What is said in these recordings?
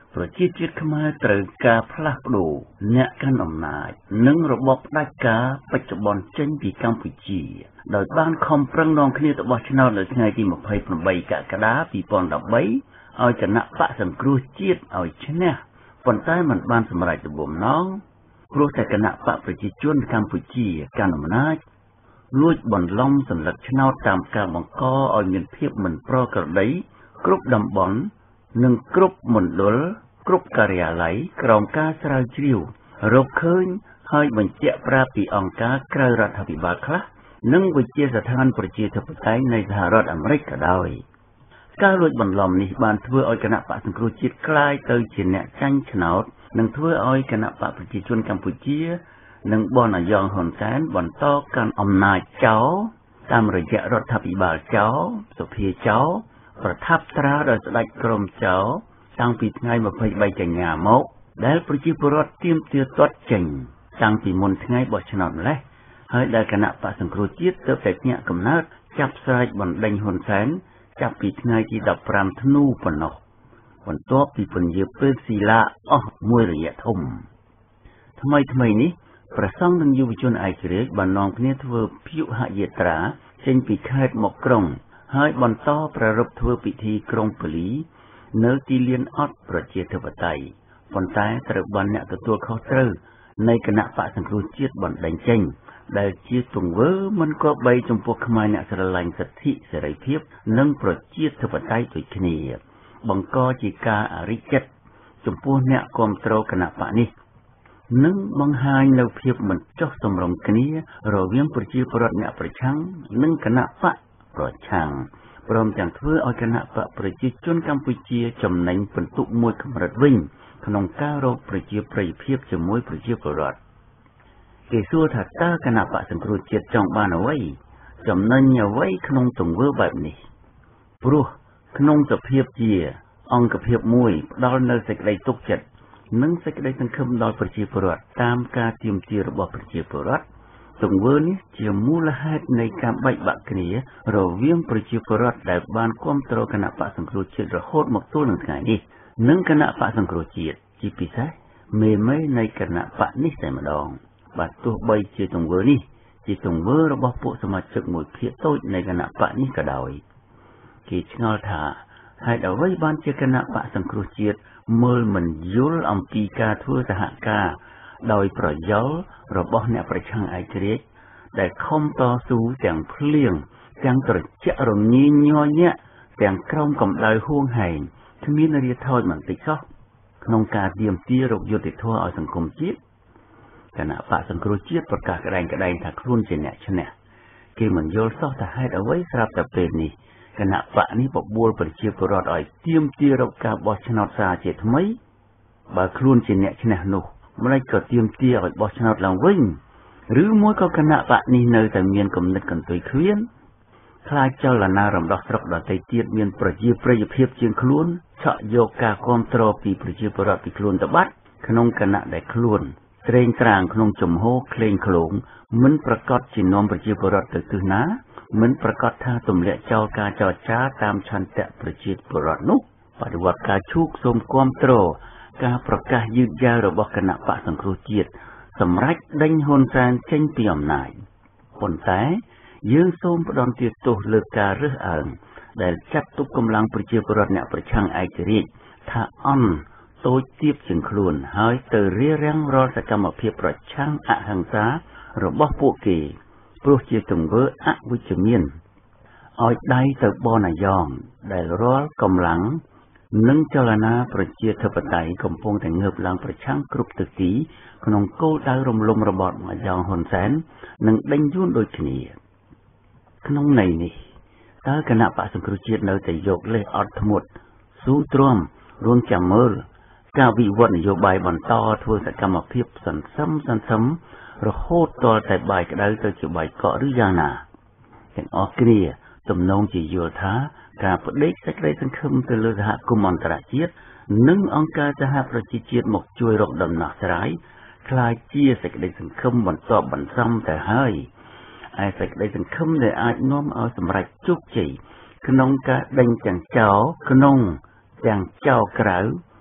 ប្រជាជាតិខ្មែរត្រូវការផ្លាស់ប្ដូរអ្នកកាន់អំណាចនិងរបបផ្ដាច់ការបច្ចុប្បន្នចេញពីកម្ពុជាដោយបានខំប្រឹងនាំគ្នាទៅបោះឆ្នោតនៅថ្ងៃទី28កក្កដា2013ឲ្យគណៈបកសង្គ្រោះជាតិឲ្យឈ្នះប៉ុន្តែมันបានសម្រេចដំបូងណងព្រោះតែគណៈបកប្រជាជនកម្ពុជាកាន់អំណាចលួចបន្លំសន្លឹកឆ្នោតតាមការបង្កឲ្យមានភាពមិនប្រក្រតីគ្រប់តំបន់និងគ្រប់មណ្ឌលគ្រប់ការិយាល័យក្រោមការស្រាវជ្រាវរកឃើញហើយបញ្ជាក់ប្រាប់ពីអង្គការក្រៅរដ្ឋាភិបាលខ្លះនិងវិទ្យាស្ថានប្រជាធិបតេយ្យនៃសហរដ្ឋអាមេរិកក៏ដោយការលួចបន្លំនេះបានធ្វើឲ្យគណៈបកសង្គ្រោះជាតិក្លាយទៅជាអ្នកចាញ់ឆ្នោតនិងធ្វើឲ្យគណៈបកប្រជាជនកម្ពុជានិងបនអាយ៉ងហ៊ុនសែនបន្តកាន់អំណាចចោលតាមរយៈរដ្ឋាភិបាលចោលសភាចោលប្រថាប់ត្រាដោយស្ដេចក្រមចោលតាំងពីថ្ងៃ23កញ្ញាមកដែលប្រជាពលរដ្ឋទាមទារទាត់ចេញតាំងពីមុនថ្ងៃបោះឆ្នោតម្លេះហើយដែលគណៈបកសង្គ្រោះជាតិទើបតែញាក់កំណើតចាប់ស្រែកបណ្ដេញហ៊ុនសែនចាប់ពីថ្ងៃទី15ធ្នូប៉ុណ្ណោះបន្ទាប់ពីពន្យាពេលស៊ីឡាអស់មួយរយៈធំថ្មីនេះព្រះសង្ឃនិងយុវជនឯករាជ្យបាននាំគ្នាធ្វើព្យុហយាត្រាចេញពីខេត្តមកក្រុងហើយបន្តប្រារព្ធធ្វើពិធីក្រុងប៉ូលីនៅទីលានអត់ប្រជាធិបតេយ្យប៉ុន្តែត្រូវបានអ្នកទទួលខុសត្រូវនៃគណៈបកសង្គ្រោះជាតិបណ្ដេញចេញដែលជាទង្វើមិនគប្បីចំពោះខ្មែរអ្នកស្រឡាញ់សិទ្ធិសេរីភាពនិងប្រជាធិបតេយ្យដូចគ្នាបង្កជាការអរិះចិត្តចំពោះអ្នកគ្រប់គ្រងគណៈបកនេះនិងបង្ហាញនូវភាពមិនចុះសម្រុងគ្នារវាងប្រជាពលរដ្ឋអ្នកប្រឆាំងនិងគណៈបកប្រឆាំងព្រមទាំងធ្វើឲ្យគណៈបកប្រជាជនកម្ពុជាចំណេញពិន្ទុមួយកម្រិតវិញក្នុងការរកប្រជាប្រិយភាពជាមួយប្រជាពលរដ្ឋគេសួរថាតើគណៈបកសង្គ្រោះជាតិចង់បានអ្វីចំណេញអ្វីក្នុងទង្វើបែបនេះព្រោះក្នុងសភាពជាអង្គភាពមួយផ្ដល់នូវសេចក្តីទុកចិត្តនិងសេចក្តីសង្ឃឹមដល់ប្រជាពលរដ្ឋតាមការទាមទាររបស់ប្រជាពលរដ្ឋទង្វើនេះជាមូលហេតុនៃការបែកបាក់គ្នារវាងប្រជាពលរដ្ឋដែលបានគ្រប់គ្រងគណៈបកសង្គ្រោះជាតិរហូតមកទល់នឹងថ្ងៃនេះនិងគណៈបកសង្គ្រោះជាតិជាពិសេសមេនៃគណៈបកនេះតែម្ដងបាទទោះបីជាទង្វើនេះជាទង្វើរបស់ពួកសមាជិកមួយភាគតូចនៃគណៈបកនេះក៏ដោយគេឆ្ងល់ថាហេតុអ្វីបានជាគណៈបកសង្គ្រោះជាតិមើលមិនយល់អំពីការធ្វើសហការដោយប្រយោលរបស់អ្នកប្រឆាំងឯករាជ្យដែលខំតស៊ូទាំងភ្លៀងទាំងត្រជាក់រញ៉េញ័រញាក់ទាំងក្រោមកម្ដៅហួងហែងគ្មានរាថយបន្តិចសោះក្នុងការទាមទាររកយុត្តិធម៌ឲ្យសង្គមជាតិគណៈបកសង្គ្រោះជាតិប្រកាសក្តែងថាខ្លួនជាអ្នកឈ្នះគេមិនយល់សោះថាហេតុអ្វីស្រាប់តែពេលនេះគណៈបកនេះបបួលប្រជាពលរដ្ឋឲ្យទាមទាររកការបោះឆ្នោតសាជាថ្មីបើខ្លួនជាអ្នកឈ្នះនោះម្លេចក៏ទាមទារឲ្យបោះឆ្នោតឡើងវិញឬមួយក៏គណៈបកនេះនៅតែមានគំនិតកន្ទុយឃ្លានខ្លាចចលនារំដោះស្រុកដទៃទៀតមានប្រជាប្រិយភាពជាងខ្លួនឆក់យកការគ្រប់គ្រងពីប្រជាពលរដ្ឋពីខ្លួនទៅបាត់ក្នុងគណៈដែលខ្លួនត្រេងត្រាងក្នុងជំហរក្លែងក្លងមិនប្រកាសជានាំប្រជាពលរដ្ឋទៅទិសណាមិនប្រកាសថាទម្លាក់ចោលការចរចាតាមឆន្ទៈប្រជាពលរដ្ឋនោះបដិវត្តការឈូកសូមគ្រប់គ្រងការប្រកាសយឺតយ៉ាវរបស់គណៈបកសង្គ្រោះជាតិសម្រាប់ដេញហ៊ុនសែនចេញពីអំណាចប៉ុន្តែយើងសូមផ្ដន់ទោសលើការរើសអើងដែលចាត់ទុកកម្លាំងប្រជាពលរដ្ឋអ្នកប្រឆាំងឯករាជ្យថាអន់តូចទាបជាងខ្លួនហើយទៅរារាំងរាល់សកម្មភាពប្រឆាំងអហិង្សារបស់ពួកគេព្រោះជាទង្វើអវិជ្ជមានឲ្យដៃទៅបនអាយ៉ងដែលរាល់កម្លាំងនិងចលនាប្រជាធិបតេយ្យកំពុងតែងើបឡើងប្រឆាំងគ្រប់ទិសទីក្នុងគោលដៅរំលំរបបអាយ៉ងហ៊ុនសែននិងដេញយួនដូចគ្នាក្នុងន័យនេះតើគណៈបកសង្គ្រោះជាតិនៅតែយកលេសអត់ធ្មត់ស៊ូទ្រាំរួងចាំមើលការវិវត្តនយោបាយបន្តធ្វើសកម្មភាពសន្សឹមរហូតទាល់តែបាយក្តៅទៅជាបាយកកឬយ៉ាងណាទាំងអស់គ្នាទំនងជាយល់ថាការផ្ដេកសេចក្តីសង្ឃឹមទៅលើសហគមន៍អន្តរជាតិនិងអង្គការសហប្រជាជាតិមកជួយរកដំណោះស្រាយខ្លាចជាសេចក្តីសង្ឃឹមបន្តបន្សំទៅហើយឯសេចក្តីសង្ឃឹមដែលអាចនាំឲ្យសម្រេចជោគជ័យក្នុងការដេញទាំងចោលក្នុងទាំងចោលក្រៅ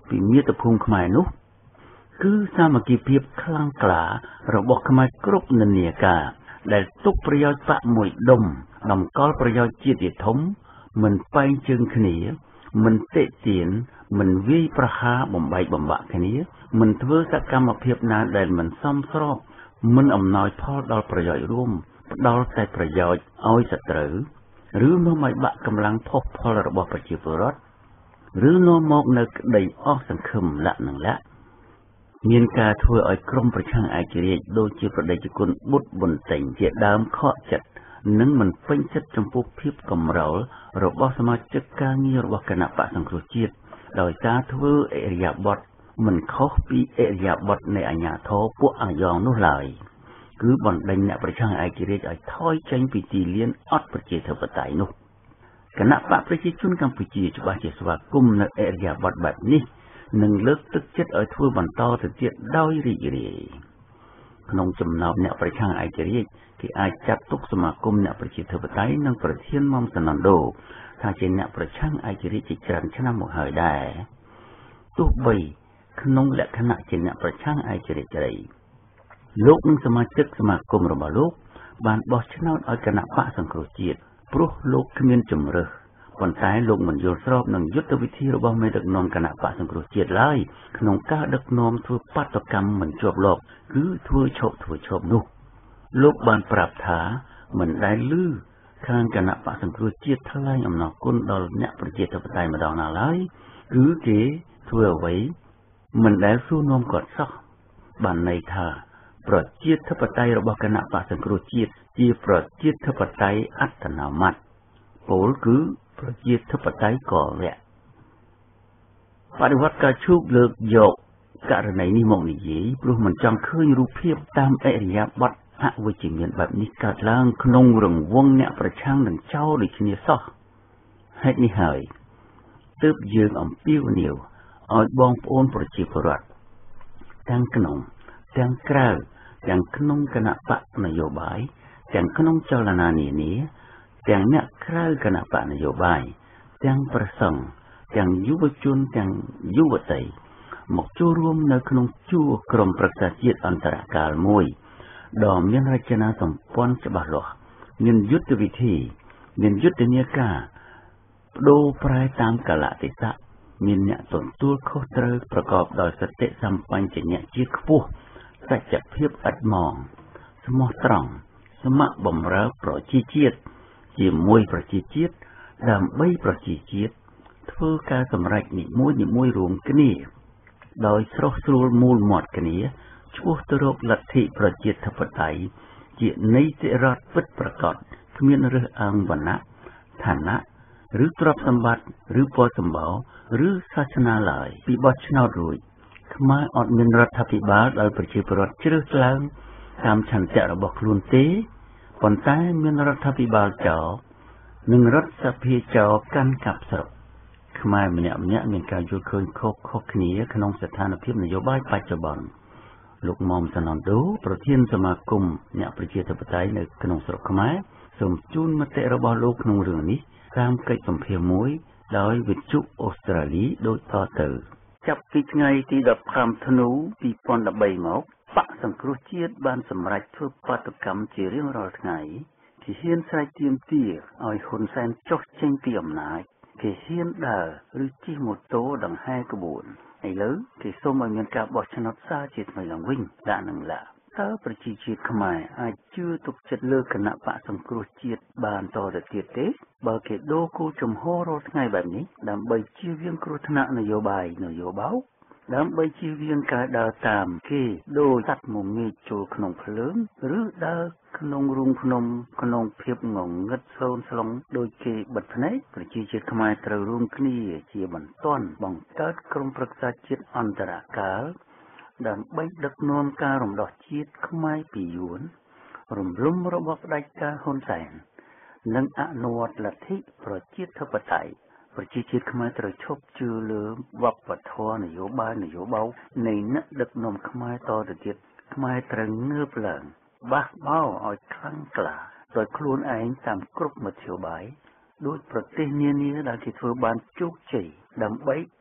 ពីមាតុភូមិខ្មែរនោះគឺសាមគ្គីភាពខ្លាំងក្លារបស់ខ្មែរគ្រប់និន្នាការដែលទុកប្រយោជន៍បកមួយដុំតម្កល់ប្រយោជន៍ជាតិជាធំមិនបែងជើងគ្នាមិនតិទៀនមិនវាយប្រហារបំបែកបំបាក់គ្នាមិនធ្វើសកម្មភាពណាដែលមិនសមស្របមិនអំណោយផលដល់ប្រយោជន៍រួមផ្ដល់តែប្រយោជន៍ឲ្យសត្រូវឬនាំឲ្យបាក់កម្លាំងផុសផុលរបស់ប្រជាពលរដ្ឋឬនាំមកនៅក្តីអស់សង្ឃឹមលក្ខណៈមានការធ្វើឲ្យក្រុមប្រឆាំងឯករាជ្យដូចជាប្រដេជគុណបុត្រប៊ុនតេងជាដើមខកចិត្តនិងមិនពេញចិត្តចំពោះភាពកម្រោលរបស់សមាជិកការងាររបស់គណៈបកសង្គ្រោះជាតិដោយការធ្វើអិរិយាបថមិនខុសពីអិរិយាបថនៃអាជ្ញាធរពួកអាយ៉ងនោះឡើយគឺបណ្ដេញអ្នកប្រឆាំងឯករាជ្យឲ្យថយចេញពីទីលានអត់ប្រជាធិបតេយ្យនោះគណៈបកប្រជាជនកម្ពុជាច្បាស់ជាស្វាគមន៍នៅអិរិយាបថបែបនេះនិងលើកទឹកចិត្តឲ្យធ្វើបន្តទៅទៀតដោយរីករាយក្នុងចំណោមអ្នកប្រឆាំងឯករាជ្យគេអាចចាត់ទុកសមាគមអ្នកប្រជាធិបតេយ្យនិងប្រធានមុំសនណ្ឌូថាជាអ្នកប្រឆាំងឯករាជ្យជាច្រើនឆ្នាំមកហើយដែរទោះបីក្នុងលក្ខណៈជាអ្នកប្រឆាំងឯករាជ្យក្តីលោកនិងសមាជិកសមាគមរបស់លោកបានបោះឆ្នោតឲ្យគណៈបកសង្គ្រោះជាតិព្រោះលោកគ្មានជំរើសប៉ុន្តែលោកមិនយល់ស្របនឹងយុទ្ធវិធីរបស់មេដឹកនាំគណៈបកសង្គ្រោះជាតិឡើយក្នុងការដឹកនាំធ្វើបាតុកម្មមិនជាប់លាប់គឺធ្វើឈប់នោះលោកបានប្រាប់ថាមិនដែលឮខាងគណៈបកសង្គ្រោះជាតិថ្លែងអំណរគុណដល់អ្នកប្រជាធិបតេយ្យម្ដងណាឡើយគឺគេធ្វើអ្វីមិនដែលសួរនាំគាត់សោះបានន័យថាប្រជាធិបតេយ្យរបស់គណៈបកសង្គ្រោះជាតិជាប្រជាធិបតេយ្យអត្តនោម័តពោលគឺប្រជាធិបតេយ្យកលវៈបដិវត្តការឈូកលើកយកករណីនេះមកនិយាយព្រោះមិនចង់ឃើញរូបភាពតាមអរិយាបថអវិជ្ជមានបែបនេះកើតឡើងក្នុងរង្វង់អ្នកប្រឆាំងនឹងចោលដូចគ្នាសោះហេតុនេះហើយទើបយើងអំពាវនាវឲ្យបងប្អូនប្រជាពលរដ្ឋទាំងក្នុងទាំងក្រៅទាំងក្នុងគណៈបកនយោបាយទាំងក្នុងចលនានានាទាំងអ្នកក្រៅគណៈបកនយោបាយទាំងប្រសង់ទាំងយុវជនទាំងយុវតីមកចូលរួមនៅក្នុងជួរក្រុមប្រឹក្សាជាតិអន្តរកាលមួយដ៏មានរចនាសម្ព័ន្ធច្បាស់លាស់មានយុទ្ធវិធីមានយុទ្ធនាការបដូរប្រែតាមកាលៈទេសៈមានអ្នកទទួលខុសត្រូវប្រកបដោយសតិសម្បញ្ញៈជាតិខ្ពស់សច្ចភាពឥតមងស្មោះត្រង់សមបម្រើប្រជាជាតិជាមួយប្រជាជាតិដើម្បីប្រជាជាតិធ្វើការសម្រេចនីមួយរួមគ្នាដោយស្រុះស្រួលមូលមាត់គ្នាឆ្ពោះទៅរកលទ្ធិប្រជាធិបតេយ្យជានីតិរដ្ឋពិតប្រាកដគ្មានរើសអើងវណ្ណៈឋានៈឬទ្រព្យសម្បត្តិឬពណ៌សម្បោឬសាសនាឡើយពីបោះឆ្នោតរួចខ្មែរអត់មានរដ្ឋាភិបាលដោយប្រជាពលរដ្ឋជ្រើសឡើងតាមឆន្ទៈរបស់ខ្លួនទេប៉ុន្តែមានរដ្ឋាភិបាលចោលនិងរដ្ឋសភាចោលកាន់កាប់ស្រុកខ្មែរម្នាក់មានការយល់ឃើញខុសគ្នាក្នុងស្ថានភាពនយោបាយបច្ចុប្បន្នលោកមុំសនណ្ឌូប្រធានសមាគមអ្នកប្រជាធិបតេយ្យនៅក្នុងស្រុកខ្មែរសូមជូនមតិរបស់លោកក្នុងរឿងនេះតាមកិច្ចសម្ភាសន៍មួយដោយវិទ្យុអូស្ត្រាលីដូចតទៅចាប់ពីថ្ងៃទី15ធ្នូ2013មកបកសង្គ្រោះជាតិបានសម្រេចធ្វើបាតុកម្មជារៀងរាល់ថ្ងៃគេហ៊ានស្រែកទាមទារឲ្យហ៊ុនសែនចុះចេញពីអំណាចគេហ៊ានដើរឬជិះម៉ូតូដង្ហែក្បួនឥឡូវគេសូមឲ្យមានការបោះឆ្នោតសារជាថ្មីឡើងវិញដាក់នឹងឡាតើប្រជាជាតិខ្មែរអាចជឿទុកចិត្តលើគណៈបកសង្គ្រោះជាតិបានតទៅទៀតទេបើគេដូរគោលជំហររាល់ថ្ងៃបែបនេះដើម្បីជៀសវាងគ្រោះថ្នាក់នយោបាយនយោបោកដើម្បីជៀសវាងការដើរតាមគេដោយសត្វមុំងាយចូលក្នុងភ្លើងឬដើរក្នុងរូងភ្នំក្នុងភាពងងឹតស្លូនស្លុងដោយគេបិទភ្នែកប្រជាជាតិខ្មែរត្រូវរួមគ្នាជាបន្ទាន់បង្កើតក្រុមប្រឹក្សាជាតិអន្តរកាលដើម្បីដឹកនាំការរំដោះជាតិខ្មែរពីយួនរំលំរបបផ្ដាច់ការហ៊ុនសែននិងអនុវត្តលទ្ធិប្រជាធិបតេយ្យប្រជាជាតិខ្មែរត្រូវឈប់ជឿលើវប្បធម៌នយោបាយនយោបោកនៃអ្នកដឹកនាំខ្មែរតទៅទៀតខ្មែរត្រូវងើបឡើងបះបោឲ្យខ្លាំងក្លាដោយខ្លួនឯងតាមគ្រប់មធ្យោបាយដោយប្រទេសនានាដែលគេធ្វើបានជោគជ័យដើម្បី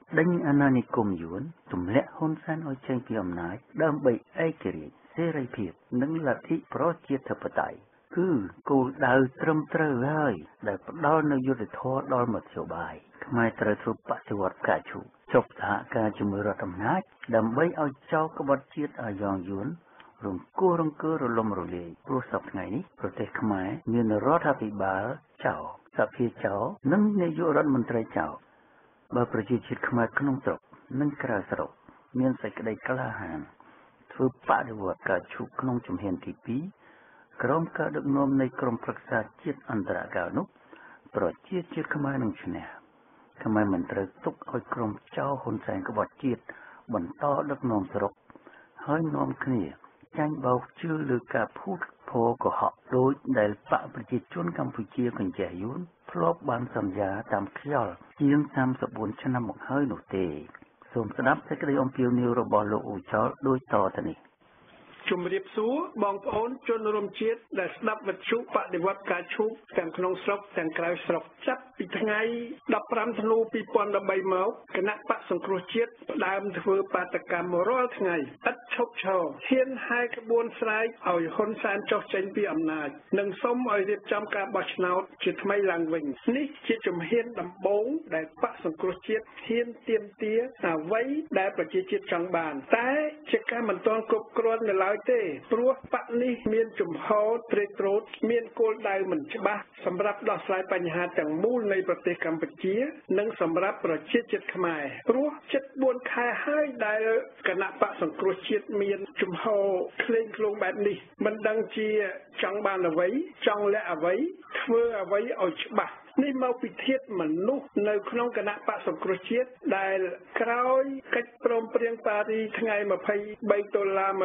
ដេញអាណានិគមយួនទម្លាក់ហ៊ុនសែនឲ្យចេញពីអំណាចដើម្បីឯករាជ្យសេរីភាពនិងលទ្ធិប្រជាធិបតេយ្យគឺគោលដៅត្រឹមត្រូវហើយដែលផ្ដល់នូវយុត្តិធម៌ដល់មធ្យោបាយខ្មែរត្រូវធ្វើបដិវត្តផ្កាឈូកចុះសហការជាមួយរដ្ឋអំណាចដើម្បីឲ្យចៅក្បត់ជាតិអាយ៉ងយួនរង្គោះរង្គើរលំរលាយព្រោះសប្តាហ៍ថ្ងៃនេះប្រទេសខ្មែរមានរដ្ឋាភិបាលចៅសភាចៅនិងនាយករដ្ឋមន្ត្រីចៅបើប្រជាជាតិខ្មែរក្នុងស្រុកនិងក្រៅស្រុកមានសេចក្តីក្លាហានធ្វើបដិវត្តការឈូកក្នុងជំហានទី2ក្រោមការដឹកនាំនៃក្រុមប្រឹក្សាជាតិអន្តរកាលនោះប្រជាជាតិខ្មែរនឹងឈ្នះខ្មែរមិនត្រូវទុកឲ្យក្រុមចៅហ៊ុនសែនក្បត់ជាតិបន្តដឹកនាំស្រុកហើយនាំគ្នាចាញ់បោកជឿលើការភូតភរកុហកដោយដែលបកប្រជាជនកម្ពុជាកញ្ចេះយួនធ្លាប់បានសន្យាតាមខ្យល់ជាង34ឆ្នាំមកហើយនោះទេសូមស្ដាប់សេចក្តីអំពាវនាវរបស់លោកអ៊ូចោលដូចតទៅនេះជំរាបសួរបងប្អូនជនរួមជាតិដែលស្ដាប់វិទ្យុបដិវត្តការឈូកទាំងក្នុងស្រុកទាំងក្រៅស្រុកចាប់ពីថ្ងៃ15ធ្នូ2013មកគណៈបកសង្គ្រោះជាតិផ្ដើមធ្វើបាតកម្មរាល់ថ្ងៃឥតឈប់ឈរហ៊ានហាយក្បួនស្រែកឲ្យហ៊ុនសែនចុះចេញពីអំណាចនិងសូមឲ្យរៀបចំការបោះឆ្នោតជាថ្មីឡើងវិញនេះជាជំហានដំបូងដែលបកសង្គ្រោះជាតិហ៊ានទាមទារអ្វីដែលប្រជាជាតិចង់បានតែជាការមិនទាន់គ្រប់គ្រាន់នៅឡើយទេព្រោះបកនេះមានជំហរត្រេកត្រោតមានគោលដៅមិនច្បាស់សម្រាប់ដោះស្រាយបញ្ហាទាំងមូលនៃប្រទេសកម្ពុជានិងសម្រាប់ប្រជាជាតិខ្មែរព្រោះជិត4ខែហើយដែលគណៈបកសង្គ្រោះជាតិមានជំហរក្លែងក្លងបែបនេះមិនដឹងជាចង់បានអ្វីចង់លាក់អ្វីធ្វើអ្វីឲ្យច្បាស់នេះមកពីធាតុមនុស្សនៅក្នុងគណៈបកសង្គ្រោះជាតិដែលក្រោយកិច្ចព្រមព្រៀងប៉ារីថ្ងៃ$23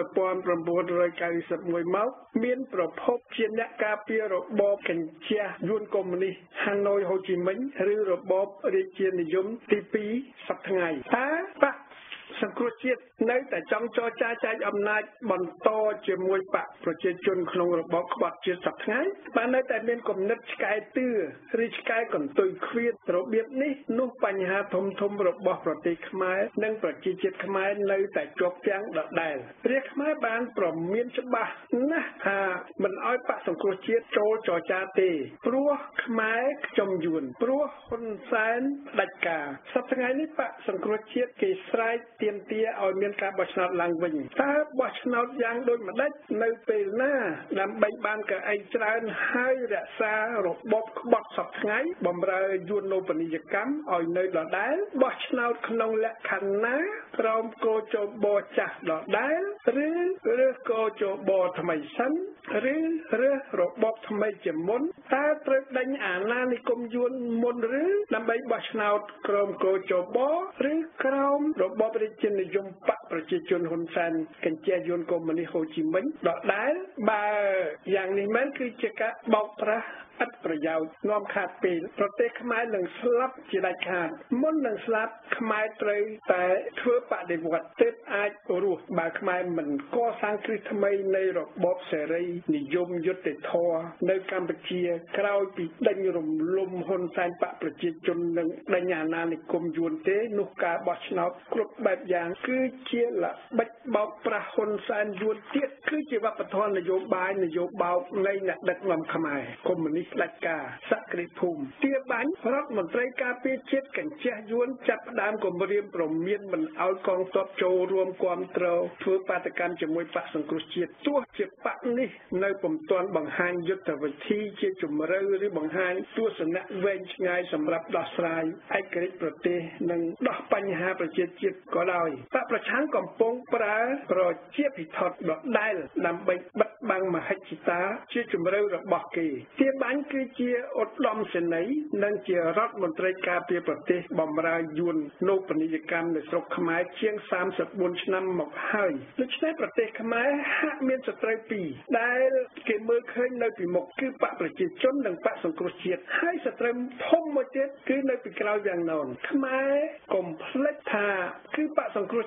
1991មកមានប្រភពជាអ្នកការពាររបបកញ្ជះយួនកុម្មុយនីសហាណូយហូជីមិញឬរបបរាជានិយមទី2សប្តាហ៍ថ្ងៃតែបកសង្គ្រោះជាតិនៅតែចង់ចរចាចែកអំណាចបន្តជាមួយបកប្រជាជនក្នុងរបបក្បត់ជាតិសប្តាហ៍ថ្ងៃបាននៅតែមានគំនិតឆ្កែតឿឬឆ្កែកន្ទុយខ្វៀតរបៀបនេះនោះបញ្ហាធំរបស់ប្រទេសខ្មែរនិងប្រជាជាតិខ្មែរនៅតែជាប់គាំងដដែលរាជខ្មែរបានប្រមានច្បាស់ណាស់ថាមិនអោយបកសង្គ្រោះជាតិចូលចរចាទេព្រោះខ្មែរខ្ចំយួនព្រោះហ៊ុនសែនផ្ដាច់ការសប្តាហ៍ថ្ងៃនេះបកសង្គ្រោះជាតិគេស្រែកទាមទារឲ្យមានការបោះឆ្នោតឡើងវិញតើបោះឆ្នោតយ៉ាងដូចម្ដេចនៅពេលណាដើម្បីបានកៅអីច្រើនហើយរក្សារបបក្បត់សពថ្ងៃបំរើយួននូបនីយកម្មឲ្យនៅដដែលបោះឆ្នោតក្នុងលក្ខខណ្ឌណាក្រោមកោជបចាស់ដដែលឬរើសកោជបថ្មីសិនឬរើសរបបថ្មីជាមុនតើត្រូវដេញអាណានិគមយួនមុនឬដើម្បីបោះឆ្នោតក្រោមកោជបឬក្រោមរបបរាជានិយមបកប្រជាជនហ៊ុនសែនកញ្ជះយួនកុម្មុយនីសហូជីមិញដដែលបើយ៉ាងនេះមែនគឺជាការបោកប្រាស់ឥតប្រយោជន៍នាំខាតពេលប្រទេសខ្មែរនឹងស្លាប់ជាដាច់ខាតមុននឹងស្លាប់ខ្មែរត្រូវតែធ្វើបដិវត្តទើបអាចរស់បើខ្មែរមិនកសាងគ្រឹះថ្មីនៃរបបសេរីនិយមយុត្តិធម៌នៅកម្ពុជាក្រោយពីដេញរំលំហ៊ុនសែនបកប្រជាជននិងដេញអាណានិគមយួនទេនោះការបោះឆ្នោតគ្រប់បែបយ៉ាងគឺជាល្បិចបោកប្រាស់ហ៊ុនសែនយួនទៀតគឺជាវប្បធម៌នយោបាយនយោបោកនៃអ្នកដឹកនាំខ្មែរកុម្មុយនីសផ្ដាច់ការសក្តិភូមិទាបាញ់រដ្ឋមន្ត្រីការពារជាតិកញ្ជះយួនចាប់ផ្ដើមគម្រាមប្រមានមិនឲ្យកងទ័ពចូលរួមគ្រប់គ្រងធ្វើបាតកម្មជាមួយបកសង្គ្រោះជាតិទោះជាបកនេះនៅពុំទាន់បង្ហាញយុទ្ធវិធីជាជម្រៅឬបង្ហាញទស្សនៈវែងឆ្ងាយសម្រាប់ដោះស្រាយឯករាជ្យប្រទេសនិងដោះបញ្ហាប្រជាជាតិក៏ដោយបកប្រឆាំងកំពុងប្រើប្រជាពិធដ្ឋដដែលដើម្បីបិទបាំងមហិច្ឆតាជាជម្រៅរបស់គេទាបាញ់គឺជាឧត្តមសេនីយ៍និងជារដ្ឋមន្ត្រីការពារប្រទេសបម្រើយួននូបនីយកម្មនៅស្រុកខ្មែរជាង34ឆ្នាំមកហើយដូច្នេះប្រទេសខ្មែរហាក់មានសត្រូវពីរដែលគេមើលឃើញនៅពីមុខគឺបកប្រជាជននិងបកសង្គ្រោះជាតិហើយសត្រូវធំមួយទៀតគឺនៅពីក្រោយយ៉ាងណនខ្មែរកុំភ្លេចថាគឺបកសង្គ្រោះជាតិដែល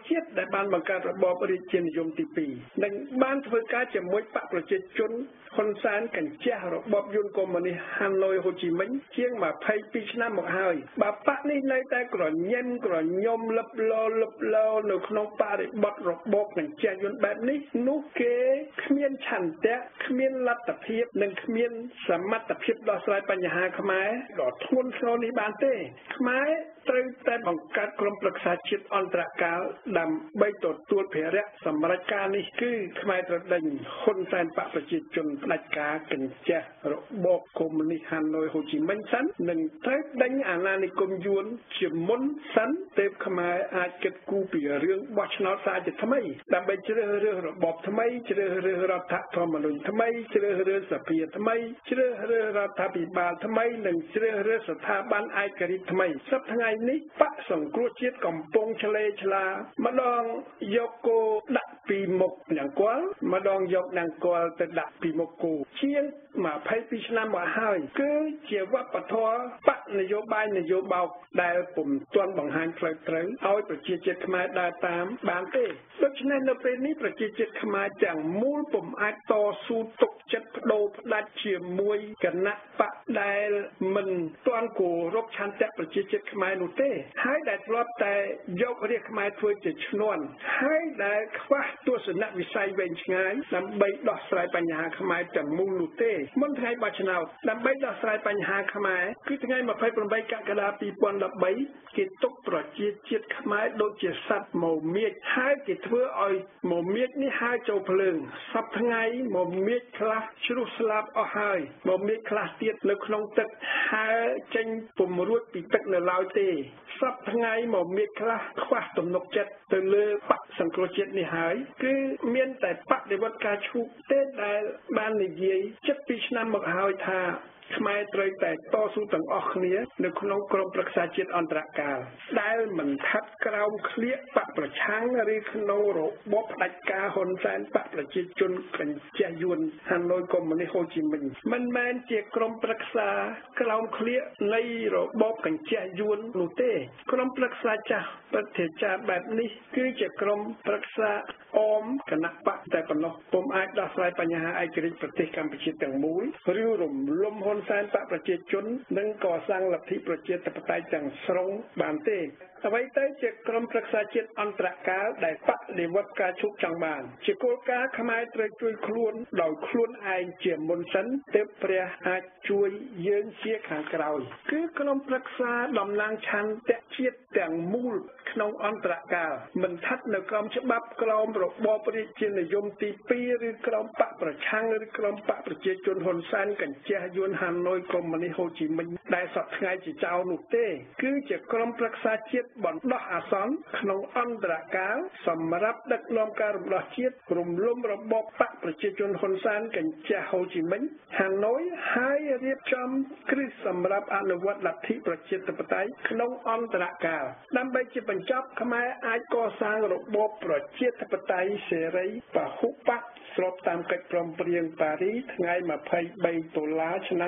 ដែលបានបង្កើតរបបរាជានិយមទី2និងបានធ្វើការជាមួយបកប្រជាជនហ៊ុនសែនកញ្ជះរបបយួនកុម្មុយនីសហាណូយហូជីមិញជាង22ឆ្នាំមកហើយបើបកនេះនៅតែក្រញ៉ាំក្រញោមលឹបលោនៅក្នុងបរិបទរបបកញ្ជះយួនបែបនេះនោះគេគ្មានឆន្ទៈគ្មានលទ្ធភាពនិងគ្មានសមត្ថភាពដោះស្រាយបញ្ហាខ្មែរដ៏ធ្ងន់ធ្ងរនេះបានទេខ្មែរត្រូវតែបង្កើតក្រុមប្រឹក្សាជាតិអន្តរកាលដើម្បីទទួលភារៈសម្រាប់ការនេះគឺខ្មែរត្រូវដេញហ៊ុនសែនបកប្រជាជនផ្ដាច់ការកញ្ជះរបបកុម្មុយនីសហាណូយហូជីមិញសិននិងត្រូវដេញអាណានិគមយួនជាមុនសិនទើបខ្មែរអាចគិតគូរពីរឿងបោះឆ្នោតសារជាថ្មីដើម្បីជ្រើសរើសរបបថ្មីជ្រើសរើសរដ្ឋធម្មនុញ្ញថ្មីជ្រើសរើសសភាថ្មីជ្រើសរើសរដ្ឋាភិបាលថ្មីនិងជ្រើសរើសស្ថាប័នឯករាជ្យថ្មីសប្តាហ៍ថ្ងៃនេះបកសង្គ្រោះជាតិកំពុងឆ្លេឆ្លាម្ដងយកគោដាក់ពីមុខនង្គ័លម្ដងយកនង្គ័លទៅដាក់ពីមុខគោជាង22ឆ្នាំមកហើយគឺជាវប្បធម៌បកនយោបាយនយោបោកដែលពុំទាន់បង្ហាញផ្លូវត្រូវឲ្យប្រជាជាតិខ្មែរដើរតាមបានទេដូច្នេះនៅពេលនេះប្រជាជាតិខ្មែរទាំងមូលពុំអាចតស៊ូទុកចិត្តបដូរផ្ដាច់ជាមួយគណៈបកដែលមិនទាន់គោរពឆន្ទៈប្រជាជាតិខ្មែរនោះទេហើយដែលធ្លាប់តែយករាជខ្មែរធ្វើជាឈ្នន់ហើយដែលខ្វះទស្សនវិស័យវែងឆ្ងាយដើម្បីដោះស្រាយបញ្ហាខ្មែរទាំងមូលនោះទេមុនថ្ងៃបោះឆ្នោតដើម្បីដោះស្រាយបញ្ហាខ្មែរគឺថ្ងៃ28កក្កដា2013គេទុកប្រជាជាតិខ្មែរដូចជាសត្វមមាញហើយគេធ្វើឲ្យមមាញនេះហើរចូលភ្លើងសប្តាហ៍ថ្ងៃមមាញខ្លះជ្រុះស្លាប់អស់ហើយមមាញខ្លះទៀតនៅក្នុងទឹកហើរចេញពុំរួចពីទឹកនៅឡើយទេសប្តាហ៍ថ្ងៃមមាញខ្លះខ្វះទំនុកចិត្តទៅលើបកសង្គ្រោះជាតិនេះហើយគឺមានតែបដិវត្តការឈូកទេដែលបាននិយាយ7ឆ្នាំមកហើយថាខ្មែរត្រូវតែតស៊ូទាំងអស់គ្នានៅក្នុងក្រុមប្រឹក្សាជាតិអន្តរកាលដែលមិនថាត់ក្រោមឃ្លៀកបកប្រឆាំងឬក្នុងរបបផ្ដាច់ការហ៊ុនសែនបកប្រជាជនកញ្ជះយួនហាណូយកុម្មុយនីសហូជីមិញមិនមែនជាក្រុមប្រឹក្សាក្រោមឃ្លៀកនៃរបបកញ្ជះយួននោះទេក្រុមប្រឹក្សាចាស់ប្រតិចារបែបនេះគឺជាក្រុមប្រឹក្សាអមគណៈបកតែប៉ុណ្ណោះពុំអាចដោះស្រាយបញ្ហាឯករាជ្យប្រទេសកម្ពុជាទាំងមូលឬរំលំហ៊ុនសែនបកប្រជាជននិងកសាងលទ្ធិប្រជាធិបតេយ្យទាំងស្រុងបានទេអ្វីទៅជាក្រុមប្រឹក្សាជាតិអន្តរកាលដែលបដិវត្តការឈប់ចង់បានជាគោលការណ៍ខ្មែរត្រូវជួយខ្លួនដោយខ្លួនឯងជាមុនសិនទើបព្រះអាចជួយយើងជាខាងក្រោយគឺក្រុមប្រឹក្សាតំណាងឆន្ទៈជាតិទាំងមូលក្នុងអន្តរកាលមិនថាត់នៅក្រោមច្បាប់ក្រោមរបបរាជានិយមទី2ឬក្រោមបកប្រឆាំងឬក្រោមបកប្រជាជនហ៊ុនសែនកញ្ជះយួនហាណូយកុម្មុយនីសហូជីមិញដែលសពថ្ងៃជាចោលនោះទេគឺជាក្រុមប្រឹក្សាជាតិបណ្ដោះអាសន្នក្នុងអន្តរកាលសម្រាប់ដឹកនាំការរំដោះជាតិរំលំរបបបកប្រជាជនហ៊ុនសែនកញ្ជះហូជីមិញហាណូយហើយរៀបចំគ្រឹះសម្រាប់អនុវត្តលទ្ធិប្រជាធិបតេយ្យក្នុងអន្តរកាលដើម្បីជាបញ្ចប់ខ្មែរអាចកសាងរបបប្រជាធិបតេយ្យសេរីពហុបកស្របតាមកិច្ចព្រមព្រៀងប៉ារីសថ្ងៃ23តុលាឆ្នាំ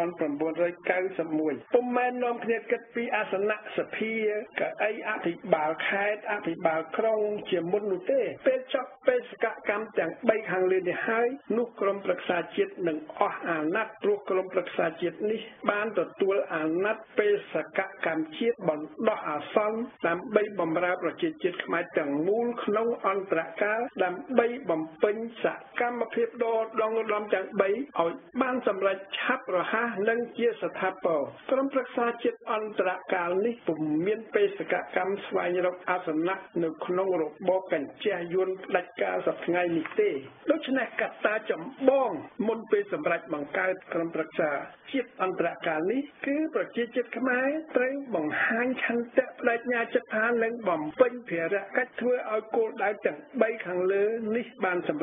1991ពុំមែននាំគ្នាគិតពីអាសនៈសភាកៅអីអភិបាលខេត្តអភិបាលក្រុងជាមុននោះទេពេលចប់បេសកកម្មទាំង3ខាងលើនេះហើយនោះក្រុមប្រឹក្សាជាតិនឹងអស់អាណត្តិព្រោះក្រុមប្រឹក្សាជាតិនេះបានទទួលអាណត្តិបេសកកម្មជាតិបណ្ដោះអាសន្នដើម្បីបម្រើប្រជាជាតិខ្មែរទាំងមូលក្នុងអន្តរកាលដើម្បីបំពេញសកម្មភាពដងឧត្តមទាំង3ឲ្យបានសម្រេចឆាប់រហ័សនិងជាស្ថាពរក្រុមប្រឹក្សាជាតិអន្តរកាលនេះពុំមានបេសកកម្មស្វែងរកអាសនៈនៅក្នុងរបបកញ្ជះយួនផ្ដាច់ការសប្តាហ៍ថ្ងៃនេះទេដូច្នេះកត្តាចម្បងមុនពេលសម្រេចបង្កើតក្រុមប្រឹក្សាជាតិអន្តរកាលនេះគឺប្រជាជាតិខ្មែរត្រូវបង្ហាញឆន្ទៈបដិញ្ញាចិត្តថានឹងបំពេញភារកិច្ចធ្វើឲ្យគោលដៅទាំង3ខាងលើនេះបានសម្រេចការ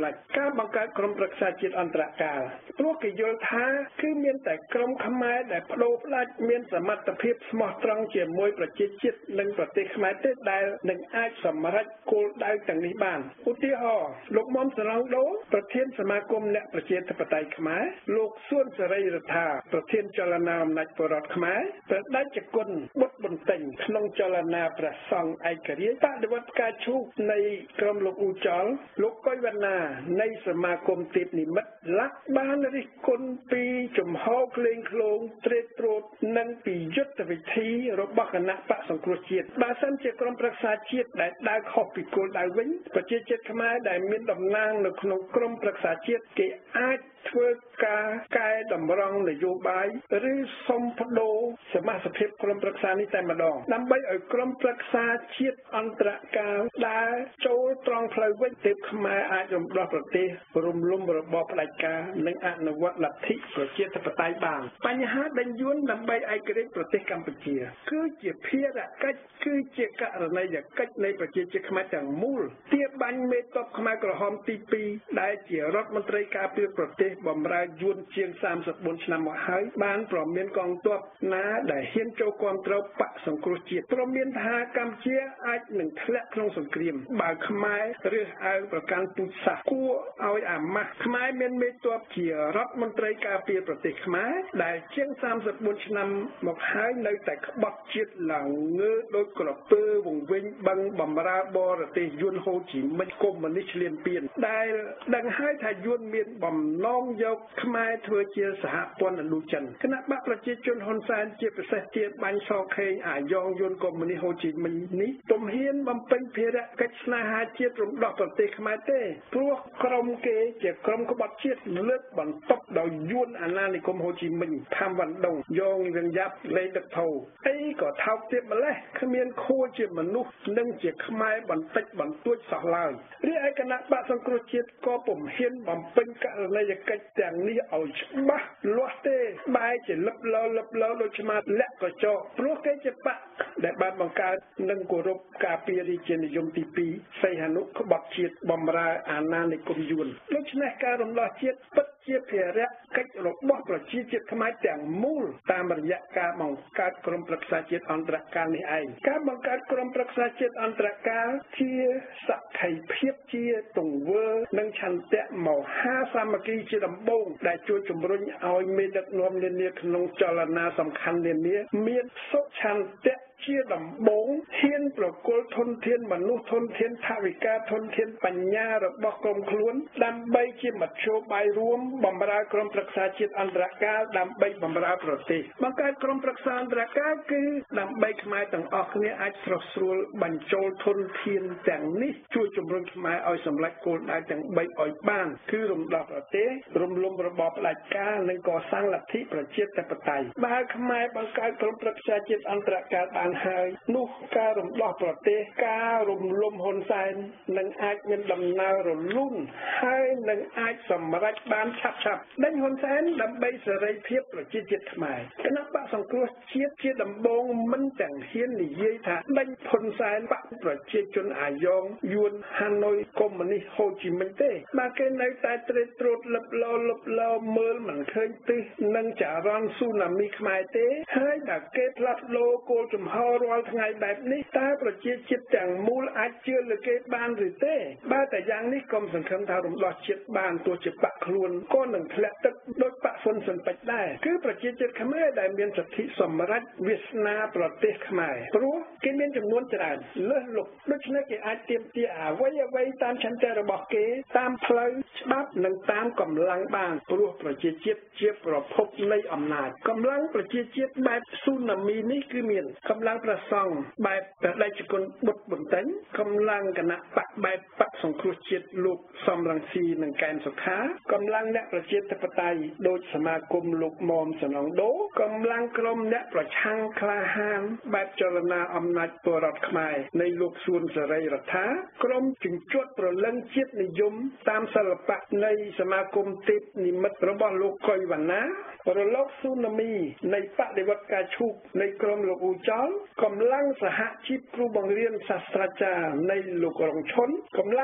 ការបង្កើតក្រុមប្រឹក្សាជាតិអន្តរកាលព្រោះគេយល់ថាគឺមានតែក្រុមខ្មែរដែលបដូរផ្ដាច់មានសមត្ថភាពស្មោះត្រង់ជាមួយប្រជាជាតិនិងប្រទេសខ្មែរទេដែលនឹងអាចសម្រេចគោលដៅទាំងនេះបានឧទាហរណ៍លោកមុំសឡងដូប្រធានសមាគមអ្នកប្រជាធិបតេយ្យខ្មែរលោកសួនសេរីរដ្ឋាប្រធានចលនាអំណាចពលរដ្ឋខ្មែរព្រះតេជគុណបុត្របន្ទិញក្នុងចលនាព្រះសង្ឃឯករាជ្យបដិវត្តការឈូកនៃក្រុមលោកអ៊ូចលលោកកុយវណ្ណានៃសមាគមទេពនិមិត្តលាក់បានរិះគន់ពីចំហក្លែងក្លងត្រេកត្រួតនិងពីយុទ្ធវិធីរបស់គណៈបកសង្គ្រោះជាតិបើសិនជាក្រុមប្រឹក្សាជាតិដែលដើរខុសពីគោលដៅវិញប្រជាជាតិខ្មែរដែលមានតំណាងនៅក្នុងក្រុមប្រឹក្សាជាតិគេអាចធ្វើការកែតម្រង់នយោបាយឬសុំប្តូរសមាជិកភាពក្រុមប្រឹក្សានេះតែម្ដងដើម្បីឲ្យក្រុមប្រឹក្សាជាតិអន្តរកាលដើរចូលត្រង់ផ្លូវវិញទើបខ្មែរអាចរំដោះប្រទេសរំលំរបបផ្ដាច់ការនិងអនុវត្តលទ្ធិប្រជាធិបតេយ្យបានបញ្ហាដេញយួនដើម្បីឯករាជ្យប្រទេសកម្ពុជាគឺជាភារកិច្ចគឺជាករណីយកិច្ចនៃប្រជាជាតិខ្មែរទាំងមូលទាបាញ់មេតបខ្មែរក្រហមទី2ដែលជារដ្ឋមន្ត្រីការពារប្រទេសបម្រើយួនជាង34ឆ្នាំមកហើយបានប្រមានកងទ័ពណាដែលហ៊ានចូលគាំទ្របកសង្គ្រោះជាតិព្រមមានថាកម្ពុជាអាចនឹងធ្លាក់ក្នុងសង្គ្រាមបើខ្មែររើសអើងប្រកាន់ពូជសាសន៍គួរឲ្យអាម៉ាស់ខ្មែរមានមេតបជារដ្ឋមន្ត្រីការពារប្រទេសខ្មែរដែលជាង34ឆ្នាំមកហើយនៅតែក្បត់ជាតិឡើងងើដោយក្រពើវង្វេងបឹងបម្រើបរទេសយួនហូជីមិញកុម្មុយនីសឈ្លានពានដែលដឹងហើយថាយួនមានបំណងយកខ្មែរធ្វើជាសហព័ន្ធឥណ្ឌូចិនគណៈបកប្រជាជនហ៊ុនសែនជាពិសេសជាបាញ់សខេងអាយ៉ងយួនកុម្មុយនីសហូជីមិញនេះទំហ៊ានបំពេញភារកិច្ចស្នេហាជាតិរំដោះប្រទេសខ្មែរទេព្រោះក្រុមគេជាក្រុមក្បត់ជាតិលើកបន្ទប់ដោយយួនអាណានិគមហូជីមិញផាំវ៉ាន់ដុងយ៉ងរៀងយ៉ាប់លេទឹកថោអីក៏ថោកទៀតម្លេះគ្មានខួរជាមនុស្សនិងជាខ្មែរបន្តិចបន្តួចសោះឡើយរីឯគណៈបកសង្គ្រោះជាតិក៏ពុំហ៊ានបំពេញករណីយកិច្ចទាំងនេះឲ្យច្បាស់លាស់ទេបែរជាលឹបឡោដូចឆ្មាលាក់កញ្ចក់ព្រោះគេជាបកដែលបានបង្កើតនិងគោរពការពាររាជានិយមទី2សីហនុក្បត់ជាតិបំរើអាណានិគមយួនដូច្នេះការរំដោះជាតិពិតជាភារកិច្ចរបស់ប្រជាជាតិខ្មែរទាំងមូលតាមរយៈការបង្កើតក្រុមប្រឹក្សាជាតិអន្តរកាលនេះឯងការបង្កើតក្រុមប្រឹក្សាជាតិអន្តរកាលជាសក្ខីភាពជាទង្វើនិងឆន្ទៈមហាសាមគ្គីជាដំបូងដែលជួយជំរុញឲ្យមេដឹកនាំនានាក្នុងចលនាសំខាន់នានាមានសុឆន្ទៈជាដំបូងហ៊ានប្រគល់ធនធានមនុស្សធនធានថវិកាធនធានបញ្ញារបស់ក្រុមខ្លួនដើម្បីជាមធ្យោបាយរួមបម្រើក្រុមប្រឹក្សាជាតិអន្តរកាលដើម្បីបម្រើប្រទេសបង្កើតក្រុមប្រឹក្សាអន្តរកាលគឺដើម្បីខ្មែរទាំងអស់គ្នាអាចស្រស់ស្រួលបញ្ចូលធនធានទាំងនេះជួយជំរុញខ្មែរឲ្យសម្រេចគោលដៅទាំង3ឲ្យបានគឺរំដោះប្រទេសរំលំរបបផ្ដាច់ការនិងកសាងលទ្ធិប្រជាធិបតេយ្យបើខ្មែរបង្កើតក្រុមប្រឹក្សាជាតិអន្តរកាលបានហើយនោះការរំដោះប្រទេសការរំលំហ៊ុនសែននឹងអាចមានដំណើររលូនហើយនឹងអាចសម្រេចបានឆាប់ដេញហ៊ុនសែនដើម្បីសេរីភាពប្រជាជាតិខ្មែរគណៈបកសង្គ្រោះជាតិជាដំបូងមិនទាំងហ៊ាននិយាយថាដេញហ៊ុនសែនបកប្រជាជនអាយ៉ងយួនហាណូយកុម្មុយនីសហូជីមិញទេបើគេនៅតែត្រេកត្រួតលឹបឡោមើលមិនឃើញទិសនឹងចរន្តស៊ូណាមីខ្មែរទេហើយតែគេផ្លាស់ប្ដូរគោលចំហរាល់ថ្ងៃបែបនេះតើប្រជាជាតិទាំងមូលអាចជឿលើគេបានឬទេបើតែយ៉ាងនេះកុំសង្ឃឹមថារំដោះជាតិបានទោះជាបកខ្លួនក៏នឹងធ្លាក់ទឹកដោយបកហ៊ុនស៊ិនពេជ្រដែរគឺប្រជាជាតិខ្មែរដែលមានសិទ្ធិសម្រេចវាសនាប្រទេសខ្មែរព្រោះគេមានចំនួនច្រើនលើសលប់ដូច្នេះគេអាចទាមទារអ្វីតាមឆន្ទៈរបស់គេតាមផ្លូវច្បាប់និងតាមកម្លាំងបានព្រោះប្រជាជាតិជាប្រភពនៃអំណាចកម្លាំងប្រជាជាតិបែបស៊ូណាមីនេះគឺមានកម្លាំងព្រះសង្ឃបែបព្រះតេជគុណបុត្របន្ទិញកម្លាំងគណៈបកបែបបកសង្គ្រោះជាតិលោកសំរងស៊ីនិងកែមសុខាកម្លាំងអ្នកប្រជាធិបតេយ្យដូចសមាគមលោកមុំសឡងដូកម្លាំងក្រុមអ្នកប្រឆាំងក្លាហានបែបចលនាអំណាចពលរដ្ឋខ្មែរនៃលោកសួនសេរីរដ្ឋាក្រុមជញ្ជាត់ប្រលឹងជាតិនិយមតាមសិល្បៈនៃសមាគមទេពនិមិត្តរបស់លោកកុយវណ្ណារលកស៊ូណាមីនៃបដិវត្តការឈូកនៃក្រុមលោកអ៊ូចលកម្លាំងសហជីពគ្រូបង្រៀនសាស្ត្រាចារ្យនៃលោករងឈុនកម្លាំង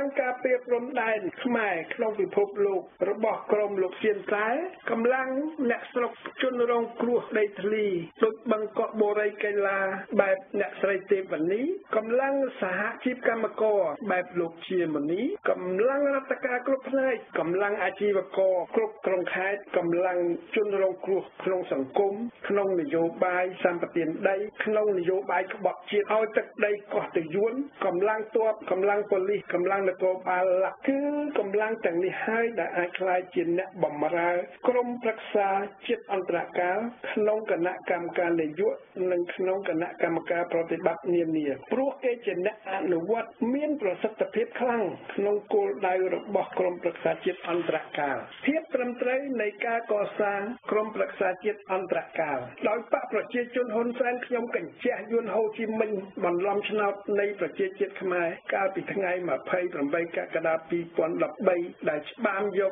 ការពារព្រំដែនខ្មែរក្នុងពិភពលោករបស់ក្រមលោកសៀនតែកម្លាំងអ្នកស្រុកជនរងគ្រោះដីធ្លីដូចបឹងកក់បូរីកេឡាបែបអ្នកស្រីទេវនីកម្លាំងសហជីពកម្មករបែបលោកជាមនីកម្លាំងរដ្ឋការគ្រប់ផ្នែកកម្លាំងអាជីវករគ្រប់ក្រុងខេត្តកម្លាំងជនរងគ្រោះក្នុងសង្គមក្នុងនយោបាយសម្បទានដីក្នុងនយោបាយក្បត់ជាតិឲ្យទឹកដីកោះទៅយួនកម្លាំងទ័ពកម្លាំងប៉ូលីសកម្លាំងនគរបាលគឺកម្លាំងទាំងនេះហើយដែលអាចក្លាយជាអ្នកបម្រើក្រុមប្រឹក្សាជាតិអន្តរកាលក្នុងគណៈកម្មការនយោបាយនិងក្នុងគណៈកម្មការប្រតិបត្តិនានាព្រោះគេជាអ្នកអនុវត្តមានប្រសិទ្ធភាពខ្លាំងក្នុងគោលដៅរបស់ក្រុមប្រឹក្សាជាតិអន្តរកាលភាពត្រឹមត្រូវនៃការកសាងក្រុមប្រឹក្សាជាតិអន្តរកាលដោយបកប្រជាជនហ៊ុនសែនខ្ញុំកញ្ជះយួនហូជីមិញបន្លំឆ្នោតនៃប្រជាជាតិខ្មែរកាលពីថ្ងៃ28កក្កដា2013ដែលច្បាមយក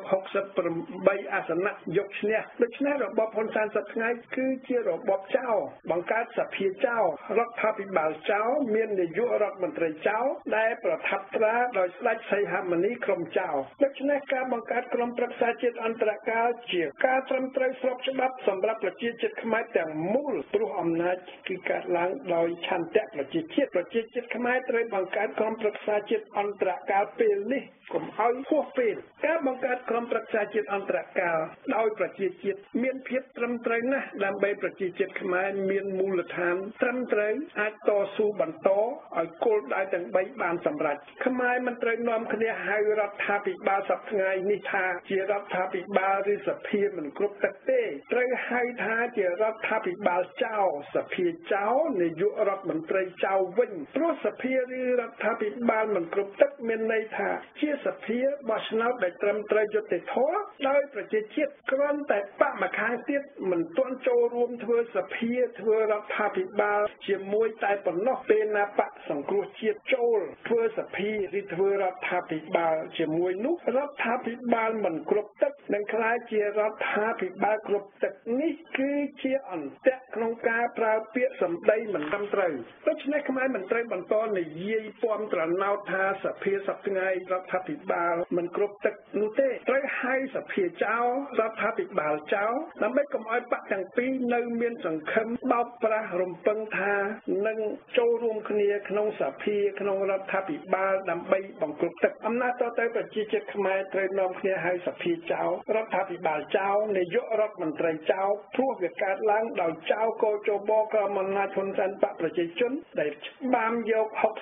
68អាសនៈយកឈ្នះដូច្នេះរបបហ៊ុនសែនសប្តាហ៍ថ្ងៃគឺជារបបចោលបង្កើតសភាចោលរដ្ឋាភិបាលចោលមាននាយករដ្ឋមន្ត្រីចោលដែលប្រថាប់ត្រាដោយស្ដេចសីហមុនីក្រុមចោលដូច្នេះការបង្កើតក្រុមប្រឹក្សាជាតិអន្តរកាលជាការត្រឹមត្រូវស្របច្បាប់សម្រាប់ប្រជាជាតិខ្មែរទាំងមូលព្រោះអំណាចគឺកើតឡើងដោយឆន្ទៈប្រជាជាតិខ្មែរត្រូវបង្កើតក្រុមប្រឹក្សាជាតិអន្តរកាលពេលនេះកុំឲ្យហួសពេលការបង្កើតក្រុមប្រឹក្សាជាតិអន្តរកាលដោយប្រជាជាតិមានភាពត្រឹមត្រូវណាស់ដើម្បីប្រជាជាតិខ្មែរមានមូលដ្ឋានត្រឹមត្រូវអាចតស៊ូបន្តឲ្យគោលដៅទាំង3បានសម្រេចខ្មែរមិនត្រូវនាំគ្នាហៅរដ្ឋាភិបាលសប្តាហ៍ថ្ងៃនេះថាជារដ្ឋាភិបាលឬសភាមិនគ្រប់ទឹកទេត្រូវហៅថាជារដ្ឋាភិបាលចោលសភាចោលនាយករដ្ឋមន្ត្រីចោលវិញព្រោះសភាឬរដ្ឋាភិបាលមិនគ្រប់ទឹកមានន័យថាជាសភាបោះឆ្នោតដែលត្រឹមត្រូវយុត្តិធម៌ដោយប្រជាជាតិគ្រាន់តែបកម្ខាងទៀតមិនទាន់ចូលរួមធ្វើសភាធ្វើរដ្ឋាភិបាលជាមួយតែប៉ុណ្ណោះពេលណាបកសង្គ្រោះជាតិចូលធ្វើសភាឬធ្វើរដ្ឋាភិបាលជាមួយនោះរដ្ឋាភិបាលមិនគ្រប់ទឹកនឹងក្លាយជារដ្ឋាភិបាលគ្រប់ទឹកនេះគឺជាអន្តៈក្នុងការប្រើពាក្យសម្ដីមិនត្រឹមត្រូវដូច្នេះខ្មែរមិនត្រូវបន្តនិយាយពំត្រណោតថាសភាសប្តាហ៍ថ្ងៃរដ្ឋាភិបាលមិនគ្រប់ទឹកនោះទេត្រូវហៅសភាចោលរដ្ឋាភិបាលចោលដើម្បីកុំឲ្យបកទាំងពីរនៅមានសង្ឃឹមបោកប្រាស់រំពឹងថានឹងចូលរួមគ្នាក្នុងសភាក្នុងរដ្ឋាភិបាលដើម្បីបង្គ្រប់ទឹកអំណាចតទៅប្រជាជាតិខ្មែរត្រូវនាំគ្នាហៅសភាចោលរដ្ឋាភិបាលចោលនាយករដ្ឋមន្ត្រីចោលព្រោះវាកើតឡើងដោយចោលកោជបក្រមអំណាចហ៊ុនសែនបកប្រជាជនដែលច្បាមយក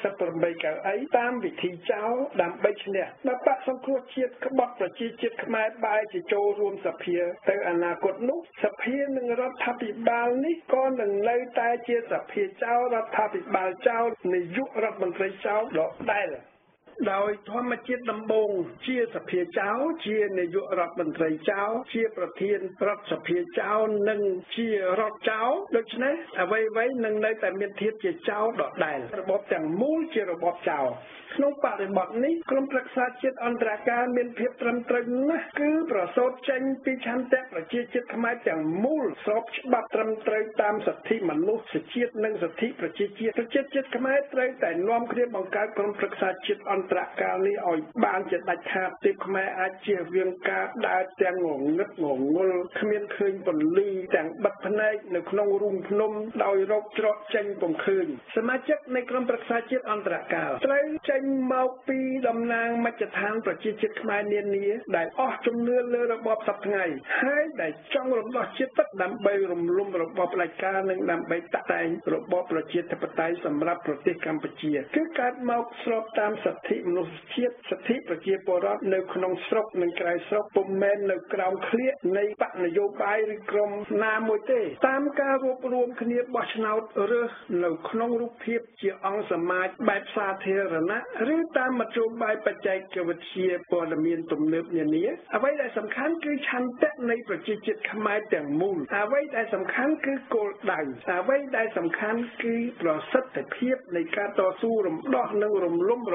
68កៅអីតាមវិធីចោលដើម្បីឈ្នះដល់បកសង្គ្រោះជាតិក្បត់ប្រជាជាតិខ្មែរបែរជាចូលរួមសភាទៅអនាគតនោះសភានិងរដ្ឋាភិបាលនេះក៏នឹងនៅតែជាសភាចោលរដ្ឋាភិបាលចោលនាយករដ្ឋមន្ត្រីចោលដដែលដោយធម្មជាតិដំបូងជាសភាចោលជានាយករដ្ឋមន្ត្រីចោលជាប្រធានរដ្ឋសភាចោលនិងជារដ្ឋចោលដូច្នេះអ្វីៗនឹងនៅតែមានធាតុជាចោលដដែលរបបទាំងមូលជារបបចោលក្នុងបរិបទនេះក្រុមប្រឹក្សាជាតិអន្តរកាលមានភាពត្រឹមត្រូវណាស់គឺប្រសូតចេញពីឆន្ទៈប្រជាជាតិខ្មែរទាំងមូលស្របច្បាប់ត្រឹមត្រូវតាមសិទ្ធិមនុស្សជាតិនិងសិទ្ធិប្រជាជាតិខ្មែរត្រូវតែនាំគ្នាបង្កើតក្រុមប្រឹក្សាជាតិអន្តរកាលនេះឲ្យបានជាដាច់ខាតទើបខ្មែរអាចជៀសវាងការដើរទាំងងងឹតងងល់គ្មានឃើញពន្លឺទាំងបិទភ្នែកនៅក្នុងរូងភ្នំដោយរកច្រកចេញពុំឃើញសមាជិកនៃក្រុមប្រឹក្សាជាតិអន្តរកាលត្រូវចេញមកពីតំណាងមជ្ឈដ្ឋានប្រជាជាតិខ្មែរនានាដែលអស់ជំនឿលើរបបសប្តាហ៍ថ្ងៃហើយដែលចង់រំដោះជាតិពិតដើម្បីរំលំរបបផ្ដាច់ការនិងដើម្បីតាក់តែងរបបប្រជាធិបតេយ្យសម្រាប់ប្រទេសកម្ពុជាគឺកើតមកស្របតាមសិទ្ធិមនុស្សជាតិសិទ្ធិប្រជាពលរដ្ឋនៅក្នុងស្រុកនិងក្រៅស្រុកពុំមែននៅក្រោមឃ្លានៃបកនយោបាយឬក្រុមណាមួយទេតាមការរួបរวมគ្នាបោះឆ្នោតរើសនៅក្នុងរូបភាពជាអង្គសមាជបែបសាធារណៈឬតាមមធ្យោបាយបច្ចេកវិទ្យាព័ត៌មានទំនើបនានាអ្វីដែលសំខាន់គឺឆន្ទៈនៃប្រជាជាតិខ្មែរទាំងមូលអ្វីដែលសំខាន់គឺគោលដៅអ្វីដែលសំខាន់គឺប្រសិទ្ធភាពនៃការតស៊ូរំដោះនិងរំលំរបបផ្ដាច់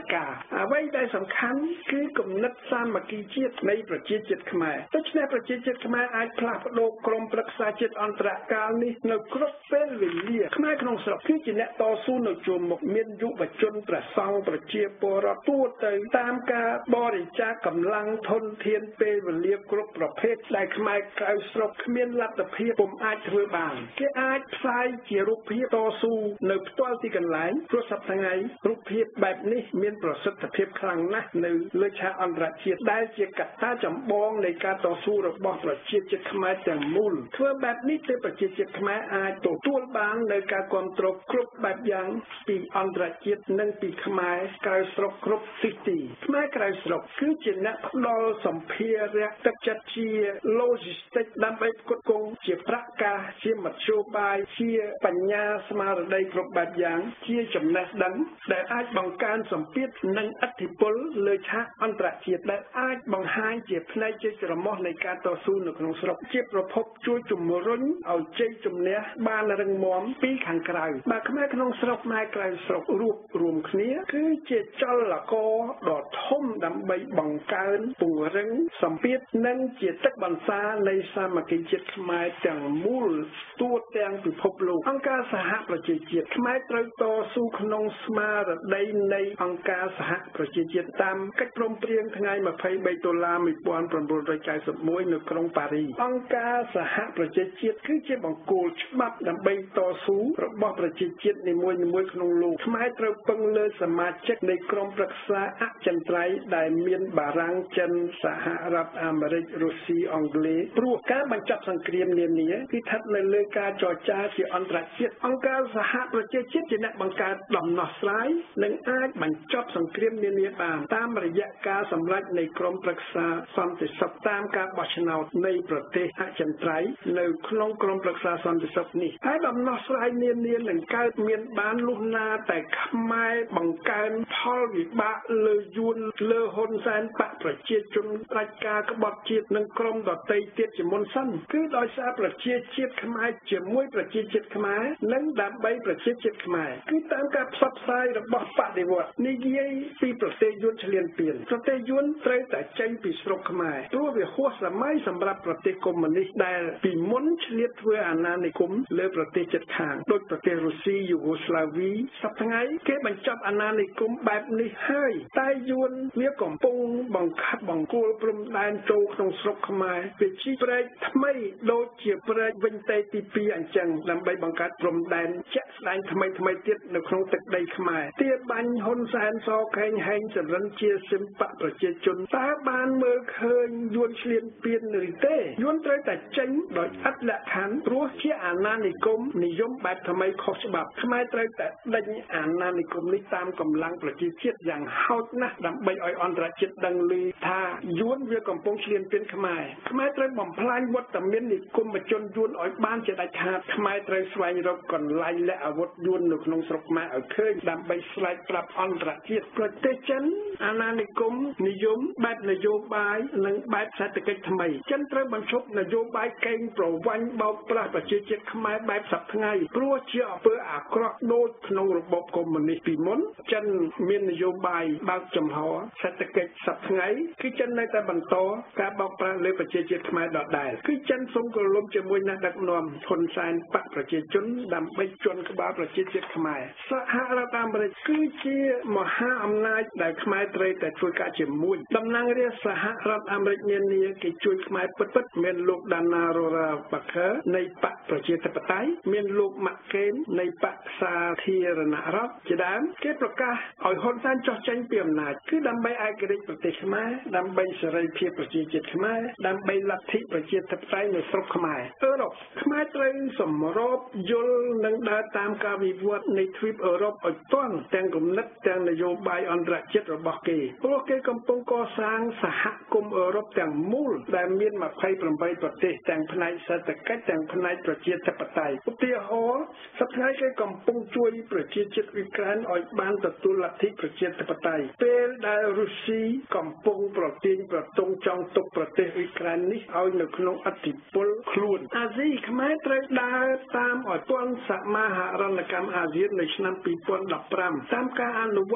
ការអ្វីដែលសំខាន់គឺគំនិតសាមគ្គីជាតិនៃប្រជាជាតិខ្មែរដូច្នេះប្រជាជាតិខ្មែរអាចផ្លាស់ប្ដូរក្រុមប្រឹក្សាជាតិអន្តរកាលនេះនៅគ្រប់ពេលវេលាខ្មែរក្នុងស្រុកគឺជាអ្នកតស៊ូនៅជួរមុខមានយុវជនព្រះសង្ឃប្រជាពលរដ្ឋទូទៅតាមការបរិច្ចាគកម្លាំងធនធានពេលវេលាគ្រប់ប្រភេទដែលខ្មែរក្រៅស្រុកគ្មានលទ្ធភាពពុំអាចធ្វើបានគេអាចផ្សាយជារូបភាពតស៊ូនៅផ្ទាល់ទីកន្លែងព្រោះសប្តាហ៍ថ្ងៃរូបភាពបែបនេះមានប្រសិទ្ធភាពខ្លាំងណាស់នៅលើឆាកអន្តរជាតិដែលជាកត្តាចម្បងនៃការតស៊ូរបស់ប្រជាជាតិខ្មែរទាំងមូលធ្វើបែបនេះទើបប្រជាជាតិខ្មែរអាចទទួលបាននៅការគាំទ្រគ្រប់បែបយ៉ាងពីអន្តរជាតិនិងពីខ្មែរក្រៅស្រុកគ្រប់ទិសទីខ្មែរក្រៅស្រុកគឺជាអ្នកផ្ដល់សម្ភារៈទឹកចិត្តជា logistic ដើម្បីផ្គត់ផ្គង់ជាប្រាក់កាសជាមធ្យោបាយជាបញ្ញាស្មារតីគ្រប់បែបយ៉ាងជាចំណេះដឹងដែលអាចបង្កើនសម្ពាធនិងឥទ្ធិពលលើឆាកអន្តរជាតិដែលអាចបង្ហាញជាផ្នែកជាច្រមុះនៃការតស៊ូនៅក្នុងស្រុកជាប្រភពជួយជំរុញឲ្យជ័យជំនះបានរឹងមាំពីខាងក្រៅបើខ្មែរក្នុងស្រុកខ្មែរក្រៅស្រុករួបរวมគ្នាគឺជាចលករដ៏ធំដើម្បីបង្កើនពង្រឹងសម្ពាធនិងជាទឹកបន្សានៃសាមគ្គីជាតិខ្មែរទាំងមូលទូទាំងពិភពលោកអង្គការសហប្រជាជាតិខ្មែរត្រូវតស៊ូក្នុងស្មារតីនៃអង្គការសហប្រជាជាតិតាមកិច្ចព្រមព្រៀងថ្ងៃ23ដុល្លារ1991នៅក្រុងប៉ារីសអង្គការសហប្រជាជាតិគឺជាបង្គោលច្បាប់ដើម្បីតស៊ូរបស់ប្រជាជាតិនីមួយៗក្នុងលោកខ្មែរត្រូវពឹងលើសមាជិកនៃក្រុមប្រឹក្សាអចិន្ត្រៃយ៍ដែលមានបារាំងចិនសហរដ្ឋអាមេរិករុស្ស៊ីអង់គ្លេសព្រោះការបញ្ចប់សង្គ្រាមនានាគឺស្ថិតនៅលើការចរចាជាអន្តរជាតិអង្គការសហប្រជាជាតិជាអ្នកបង្កើតដំណោះស្រាយនិងអាចបញ្ចប់សង្គ្រាមនានាបានតាមរយៈការសម្រេចនៃក្រុមប្រឹក្សាសន្តិសុខតាមការបោះឆ្នោតនៃប្រទេសអចិន្ត្រៃយ៍នៅក្នុងក្រុមប្រឹក្សាសន្តិសុខនេះហើយដំណោះស្រាយនានានឹងកើតមានបានលុះណាតែខ្មែរបង្កើនផលវិបាកលើយួនលើហ៊ុនសែនបកប្រជាជនផ្ដាច់ការក្បត់ជាតិនិងក្រុមដទៃទៀតជាមុនសិនគឺដោយសារប្រជាជាតិខ្មែរជាមួយប្រជាជាតិខ្មែរនិងដើម្បីប្រជាជាតិខ្មែរគឺតាមការផ្សព្វផ្សាយរបស់បដិវត្តន៍និយាយពីប្រទេសយួនឈ្លានពានប្រទេសយួនត្រូវតែចេញពីស្រុកខ្មែរព្រោះវាហួសសម័យសម្រាប់ប្រទេសកុម្មុយនីសដែលពីមុនឆ្លៀតធ្វើអាណានិគមលើប្រទេសជិតខាងដូចប្រទេសរុស្ស៊ីយូហ្គោស្លាវីសប្តាហ៍ថ្ងៃគេបញ្ចប់អាណានិគមបែបនេះហើយតែយួនវាកំពុងបង្ខិតបង្គោលព្រំដែនចូលក្នុងស្រុកខ្មែរវាជីព្រែកថ្មីដូចជាព្រែកវិញតេទី2អញ្ចឹងដើម្បីបង្កើតព្រំដែនជាក់ស្ដែងថ្មីទៀតនៅក្នុងទឹកដីខ្មែរទាបាញ់ហ៊ុនសែនសខេងហែងចរិនជាសិល្បៈប្រជាជនតើបានមើលឃើញយួនឈ្លានពានឬទេយួនត្រូវតែចេញដោយឥតលក្ខខណ្ឌព្រោះជាអាណានិគមនិយមបែបថ្មីខុសច្បាប់ខ្មែរត្រូវតែដេញអាណានិគមនេះតាមកម្លាំងប្រជាជាតិយ៉ាងហោចណាស់ដើម្បីឲ្យអន្តរជាតិដឹងឮថាយួនវាកំពុងឈ្លានពានខ្មែរត្រូវបំផ្លាញវត្តមាននិគមជនយួនឲ្យបានជាដាច់ខាតខ្មែរត្រូវស្វែងរកកន្លែងលាក់អាវុធយួននៅក្នុងស្រុកខ្មែរឲ្យឃើញដើម្បីស្លែកប្រាប់អន្តរជាតិប្រទេសចិនអាណានិគមនិយមបែបនយោបាយនិងបែបសេដ្ឋកិច្ចថ្មីចិនត្រូវបញ្ឈប់នយោបាយកេងប្រវ័ញ្ចបោកប្រាស់ប្រជាជាតិខ្មែរបែបសប្តាហ៍ថ្ងៃព្រោះជាអំពើអាក្រក់ដូចក្នុងរបបកុម្មុយនីសពីមុនចិនមាននយោបាយបើកចំហសេដ្ឋកិច្ចសប្តាហ៍ថ្ងៃគឺចិននៅតែបន្តការបោកប្រាស់លើប្រជាជាតិខ្មែរដដែលគឺចិនសុំក្រឡុំជាមួយអ្នកដឹកនាំហ៊ុនសែនបកប្រជាជនដើម្បីជន់ក្បាលប្រជាជាតិខ្មែរសហរដ្ឋអាមេរិកគឺជាមហាអំណាចដែលខ្មែរត្រូវតែធ្វើការជាមួយតំណាងរាស្ត្រសហរដ្ឋអាមេរិកនានាគេជួយខ្មែរពិតៗមានលោកដាណារ៉ូរ៉ាបាខឺនៃបកប្រជាធិបតេយ្យមានលោកម៉ាក់កេននៃបកសាធារណរដ្ឋជាដើមគេប្រកាសឲ្យហ៊ុនសែនចុះចេញពីអំណាចគឺដើម្បីឯករាជ្យប្រទេសខ្មែរដើម្បីសេរីភាពប្រជាជាតិខ្មែរដើម្បីលទ្ធិប្រជាធិបតេយ្យនៅស្រុកខ្មែរអឺរ៉ុបខ្មែរត្រូវសម្របយល់និងដើរតាមការវិវត្តនៃទ្វីបអឺរ៉ុបឲ្យទាន់ទាំងគំនិតទាំងនយោបាយអន្តរជាតិរបស់គេព្រោះគេកំពុងកសាងសហគមន៍អឺរ៉ុបទាំងមូលដែលមាន28ប្រទេសទាំងផ្នែកសេដ្ឋកិច្ចទាំងផ្នែកប្រជាធិបតេយ្យឧទាហរណ៍សប្តាហ៍ថ្ងៃគេកំពុងជួយប្រជាជាតិអ៊ុយក្រែនឲ្យបានទទួលលទ្ធិប្រជាធិបតេយ្យពេលដែលរុស្ស៊ីកំពុងប្រទាញប្រទង់ចង់ទុកប្រទេសអ៊ុយក្រែននេះឲ្យនៅក្នុងអធិបុលខ្លួនអាស៊ីខ្មែរត្រូវដើរតាមឲ្យទាន់សមាហរណកម្មអាស៊ាននៅឆ្នាំ2015តាមការអនុវត្ត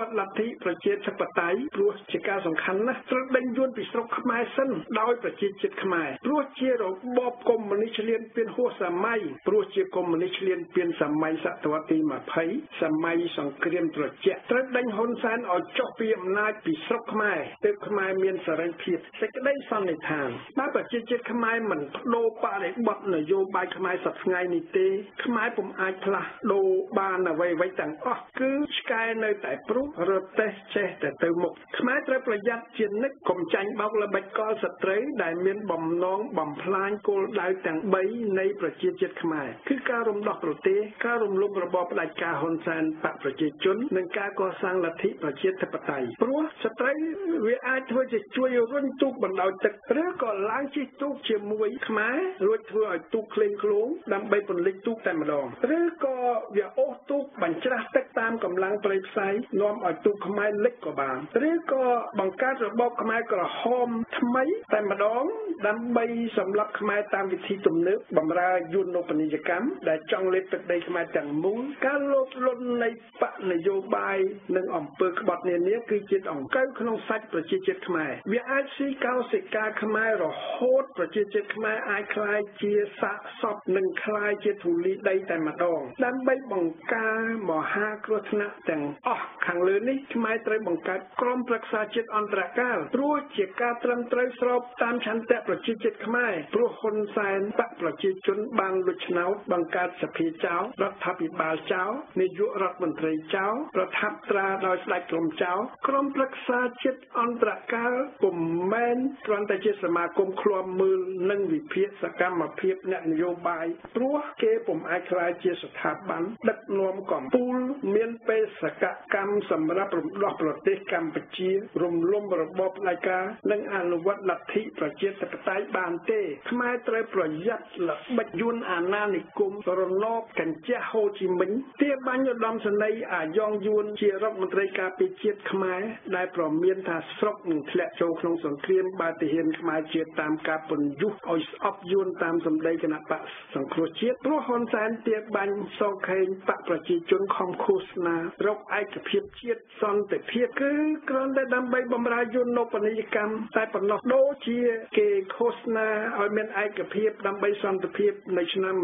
ត្តលទ្ធិប្រជាធិបតេយ្យព្រោះជាការសំខាន់ណាស់ត្រូវដេញយួនពីស្រុកខ្មែរសិនដោយប្រជាជាតិខ្មែរព្រោះជារបបកុម្មុយនីសឈ្លានពានហួសសម័យព្រោះជាកុម្មុយនីសឈ្លានពានសម័យសតវត្សទី20សម័យសង្គ្រាមត្រជាក់ត្រូវដេញហ៊ុនសែនឲ្យចុះពីអំណាចពីស្រុកខ្មែរទើបខ្មែរមានសេរីភាពសេចក្តីសន្និដ្ឋានបើប្រជាជាតិខ្មែរមិនបដូរបរិបទនយោបាយខ្មែរសប្តាហ៍ថ្ងៃនេះទេខ្មែរពុំអាចផ្លាស់ដូរបានអ្វីៗទាំងអស់គឺឆ្កែនៅតែព្រោះរទេះចេះតែទៅមុខខ្មែរត្រូវប្រយ័ត្នជានិច្ចកុំចាញ់បោកល្បិចកលសត្រូវដែលមានបំណងបំផ្លាញគោលដៅទាំង3នៃប្រជាជាតិខ្មែរគឺការរំដោះប្រទេសការរំលំរបបផ្ដាច់ការហ៊ុនសែនបកប្រជាជននិងការកសាងលទ្ធិប្រជាធិបតេយ្យព្រោះសត្រូវវាអាចធ្វើជាជួយរុញទូកបណ្ដោយទឹកឬក៏ឡើងជិះទូកជាមួយខ្មែររួចធ្វើឲ្យទូកក្លែងក្លងដើម្បីពន្លិចទូកតែម្ដងឬក៏វាអូសទូកបញ្ច្រាស់ទឹកតាមកម្លាំងប្រៃផ្សៃនាំឲ្យទូកខ្មែរលិចក៏បានឬក៏បង្កើតរបបខ្មែរក្រហមថ្មីតែម្ដងដើម្បីសម្លាប់ខ្មែរតាមវិធីទំនើបបម្រើយុទ្ធនពនីយកម្មដែលចង់លេបទឹកដីខ្មែរទាំងមូលការលោភលន់នៃបកនយោបាយនិងអំពើក្បត់នានាគឺជាដង្កូវក្នុងសាច់ប្រជាជាតិខ្មែរវាអាចស៊ីកោសិកាខ្មែររហូតប្រជាជាតិខ្មែរអាចក្លាយជាសាកសពនិងក្លាយជាធូលីដីតែម្ដងដើម្បីបង្ការមហាគ្រោះថ្នាក់ទាំងអស់ខាងលើនេះខ្មែរត្រូវបង្កើតក្រុមប្រឹក្សាជាតិអន្តរកាលព្រោះជាការត្រឹមត្រូវស្របតាមឆន្ទៈប្រជាជាតិខ្មែរព្រោះហ៊ុនសែនបកប្រជាជនបានលុចឆ្នោតបង្កើតសភាចោលរដ្ឋាភិបាលចោលនាយករដ្ឋមន្ត្រីចោលប្រថាប់ត្រាដោយស្ដេចក្រមចោលក្រុមប្រឹក្សាជាតិអន្តរកាលពុំមែនគ្រាន់តែជាសមាគមឃ្លាំមើលនិងវិភាគសកម្មភាពអ្នកនយោបាយព្រោះគេពុំអាចក្លាយជាស្ថាប័នដឹកនាំកម្ពុជាមានបេសកកម្មសម្រាប់រំដោះប្រទេសកម្ពុជារំលំរបបផ្ដាច់ការនិងអនុវត្តលទ្ធិប្រជាធិបតេយ្យបានទេខ្មែរត្រូវប្រយ័ត្នល្បិចយួនអាណានិគមរណបកញ្ជះហូជីមិញទាបាញ់ឧត្តមសេនីយ៍អាយ៉ងយួនជារដ្ឋមន្ត្រីការពារជាតិខ្មែរដែលប្រមានថាស្រុកនឹងធ្លាក់ចូលក្នុងសង្គ្រាមបើទាហានខ្មែរជាតិតាមការពន្យុះឲ្យស្អប់យួនតាមសម្ដីគណៈបកសង្គ្រោះជាតិព្រោះហ៊ុនសែនទាបាញ់សងខេងបកប្រជាជនខំឃោសនារកឯកភាពជាតិសន្តិភាពគឺគ្រាន់តែដើម្បីបម្រើយុទ្ធនពនីយកម្មតែប៉ុណ្ណោះដូចជាគេឃោសនាឲ្យមានឯកភាពដើម្បីសន្តិភាពនៅឆ្នាំ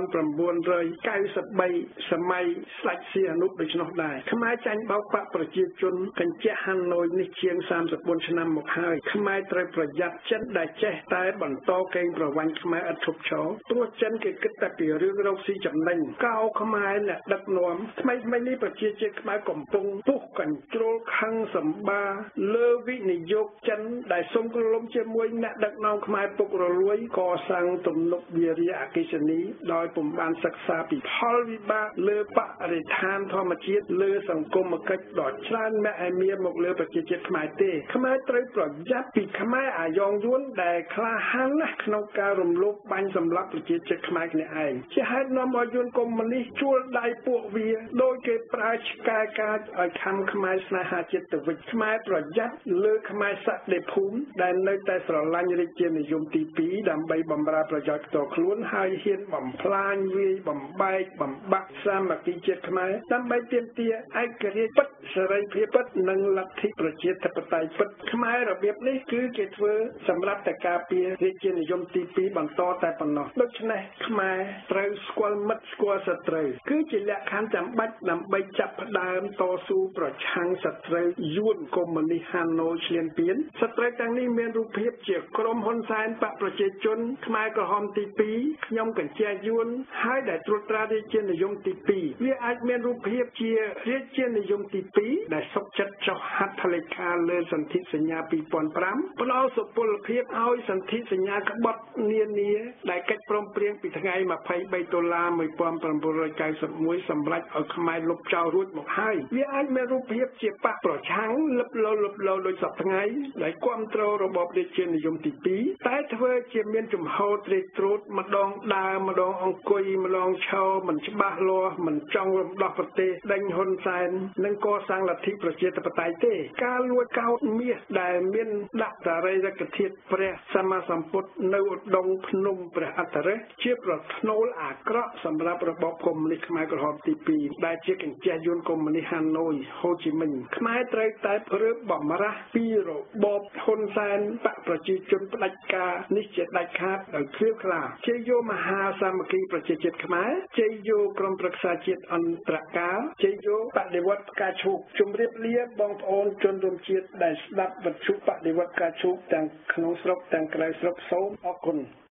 1993សម័យស្ដេចសៀហនុដូច្នោះដែរខ្មែរចាញ់បោកបកប្រជាជនកញ្ជះហាណូយនេះជាង34ឆ្នាំមកហើយខ្មែរត្រូវប្រយ័ត្នចិនដែលចេះតែបន្តកេងប្រវ័ញ្ចខ្មែរឥតឈប់ឈរព្រោះចិនគេគិតតែពីរឿងរកស៊ីចំណេញកោខ្មែរអ្នកដឹកនាំថ្មីនេះប្រជាជាតិខ្មែរកំពុងពុះកញ្ជ្រោលខឹងសម្បាលើវិនិយោគចិនដែលសុំក្រឡុំជាមួយអ្នកដឹកនាំខ្មែរពុករលួយកសាងទំនប់វារីអគ្គិសនីដោយពុំបានសិក្សាពីផលវិបាកលើបរិស្ថានធម្មជាតិលើសង្គមគិច្ចដ៏ច្រើនម៉ាក់ឯមៀមកលើប្រជាជាតិខ្មែរទេខ្មែរត្រូវប្រយ័ត្នពីខ្មែរអាយ៉ងយួនដែលក្លាហានណាស់ក្នុងការរំលោភបាញ់សម្លាប់ប្រជាជាតិខ្មែរគ្នាឯងជាហេតុនាំឲ្យយួនកុម្មុយនីសជួលដៃពួកវាដោយគេប្រើឆ្កែកាចឲ្យខំខ្មែរស្នេហាជាតិទៅវិញខ្មែរប្រយ័ត្នលើខ្មែរសក្តិភូមិដែលនៅតែស្រឡាញ់រាជានិយមទី2ដើម្បីបម្រើប្រយោជន៍ផ្ទាល់ខ្លួនហើយហ៊ានបំផ្លាញវាយបំបែកបំបាក់សាមគ្គីជាតិខ្មែរដើម្បីទាមទារឯករាជ្យពិតសេរីភាពពិតនិងលទ្ធិប្រជាធិបតេយ្យពិតខ្មែររបៀបនេះគឺគេធ្វើសម្រាប់តែការពាររាជានិយមទី2បន្តតែប៉ុណ្ណោះដូច្នេះខ្មែរត្រូវស្គាល់មិត្តស្គាល់សត្រូវគឺជាលក្ខខណ្ឌចាំបាច់ដើម្បីចាប់ផ្ដើមតស៊ូប្រឆាំងសត្រូវយួនកុម្មុយនីសហាណូយឈ្លានពានសត្រូវទាំងនេះមានរូបភាពជាក្រុមហ៊ុនសែនបកប្រជាជនខ្មែរក្រហមទី2ខ្ញុំកញ្ជះយួនហើយដែលត្រួតត្រារាជានិយមទី2វាអាចមានរូបភាពជារាជានិយមទី2ដែលសុខចិត្តចុះហត្ថលេខាលើសន្ធិសញ្ញា2005ផ្ដល់សុពលភាពឲ្យសន្ធិសញ្ញាក្បត់នានាដែលកិច្ចព្រមព្រៀងពីថ្ងៃ$23,1991សម្រាប់ឲ្យខ្មែរលុបចោលរួចមកហើយវាអាចមានរូបភាពជាបកប្រឆាំងលឹបលោដូចសពថ្ងៃដែលគ្រប់គ្រងរបបរាជានិយមទី2តែធ្វើជាមានចំហត្រេកត្រោតម្ដងដើរម្ដងអង្គុយម្ដងឈរមិនច្បាស់លាស់មិនចង់រំដោះប្រទេសដេញហ៊ុនសែននិងកសាងលទ្ធិប្រជាធិបតេយ្យទេការលួចកោតមាសដែលមានដាក់សារីរិកធាតុព្រះសម្មាសម្ពុទ្ធនៅឧដុង្គភ្នំព្រះអត្តរិះជាប្រថ្នូលអាក្រក់សម្រាប់របបកុម្មុយនីសខ្មែរក្រហមទី2ដែលជាកញ្ចែកយួនកុម្មុយនីសហាណូយហូជីមិញខ្មែរត្រូវតែរើបំរាស់ពីរបបហ៊ុនសែនបកប្រជាជនផ្ដាច់ការនេះជាដាច់ខាតដោយឃ្លាវខ្លាជ័យយោមហាសាមគ្គីប្រជាជាតិខ្មែរជ័យយោក្រុមប្រឹក្សាជាតិអន្តរកាលជ័យយោបដិវត្តផ្កាឈូកជម្រាបលាបងប្អូនជនរួមជាតិដែលស្ដាប់វិទ្យុបដិវត្តផ្កាឈូកទាំងក្នុងស្រុកទាំងក្រៅស្រុកសូមអរគុណ